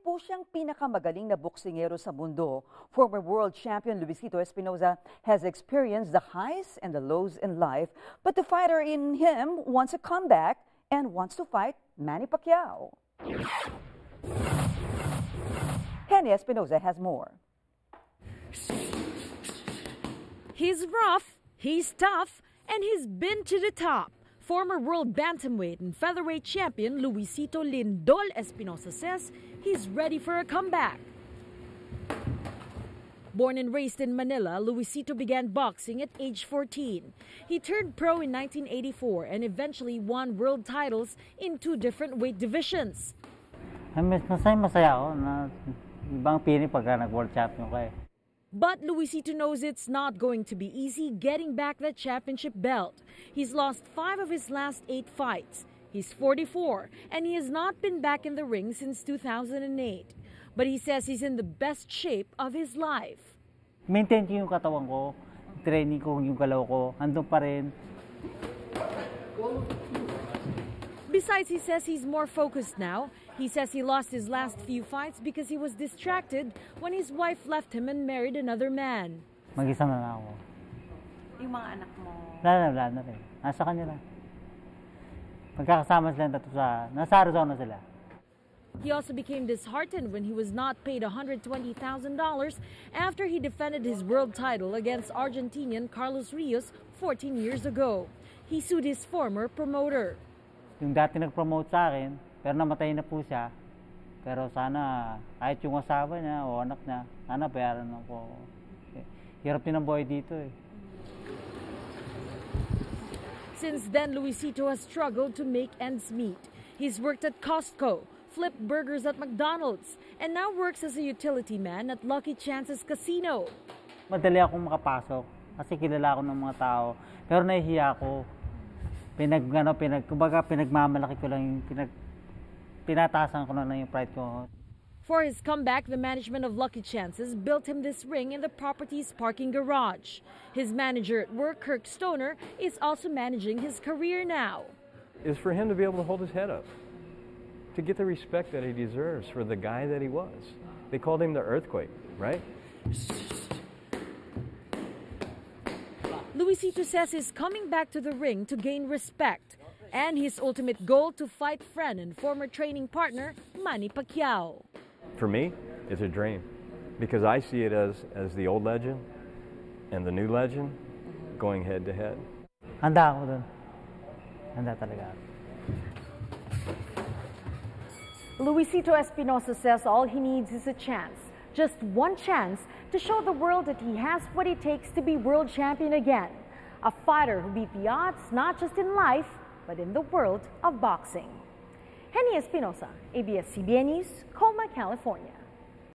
po siyang pinakamagaling na boksingero sa mundo. Former world champion Luisito Espinosa has experienced the highs and the lows in life, but the fighter in him wants a comeback and wants to fight Manny Pacquiao. Henny Espinosa has more. He's rough, he's tough, and he's been to the top. Former world bantamweight and featherweight champion Luisito Lindol Espinosa says he's ready for a comeback. Born and raised in Manila, Luisito began boxing at age 14. He turned pro in 1984 and eventually won world titles in 2 different weight divisions. Masaya ako na ibang pili pagka nag-world champion ka eh. But Luisito knows it's not going to be easy getting back that championship belt. He's lost 5 of his last 8 fights. He's 44 and he has not been back in the ring since 2008. But he says he's in the best shape of his life. Maintain ko yung katawan ko, training ko yung galaw ko, andun pa rin. Besides, he says he's more focused now. He says he lost his last few fights because he was distracted when his wife left him and married another man. Mag-isa na lang ako. Yung mga anak mo? Wala na rin. Nasa kanila. Magkakasama sila tatlo nasa Arizona sila. He also became disheartened when he was not paid $120,000 after he defended his world title against Argentinian Carlos Rios 14 years ago. He sued his former promoter. Yung dati nag-promote sa akin, pero namatay na po siya. Pero sana, kahit yung asawa niya o anak niya, sana bayaran ako. Hirap din ang buhay dito eh. Since then, Luisito has struggled to make ends meet. He's worked at Costco, flipped burgers at McDonald's, and now works as a utility man at Lucky Chances Casino. Madali akong makapasok kasi kilala ako ng mga tao, pero nahihiya ako. Pinagmamalaki ko lang yung pinatasan ko lang yung pride ko. For his comeback, the management of Lucky Chances built him this ring in the property's parking garage. His manager at work, Kirk Stoner, is also managing his career now. Is for him to be able to hold his head up, to get the respect that he deserves for the guy that he was. They called him the Earthquake, right? Luisito says he's coming back to the ring to gain respect and his ultimate goal to fight friend and former training partner Manny Pacquiao. For me, it's a dream because I see it as the old legend and the new legend going head to head. Handa ako dun. Handa talaga. Luisito Espinosa says all he needs is a chance. Just one chance to show the world that he has what it takes to be world champion again. A fighter who beat the odds not just in life, but in the world of boxing. Henny Espinosa, ABS-CBN News, Colma, California.